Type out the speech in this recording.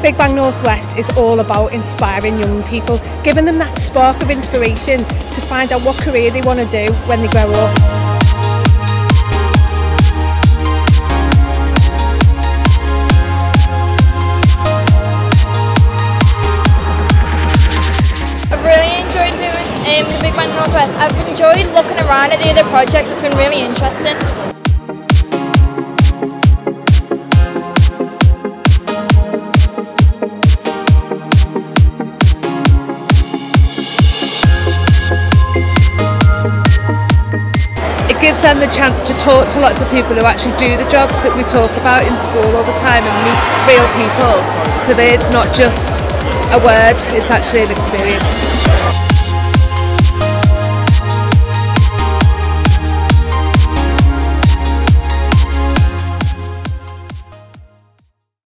Big Bang Northwest is all about inspiring young people, giving them that spark of inspiration to find out what career they want to do when they grow up. I've really enjoyed doing the Big Bang Northwest. I've enjoyed looking around at the other projects, it's been really interesting. It gives them the chance to talk to lots of people who actually do the jobs that we talk about in school all the time and meet real people, so that it's not just a word, it's actually an experience.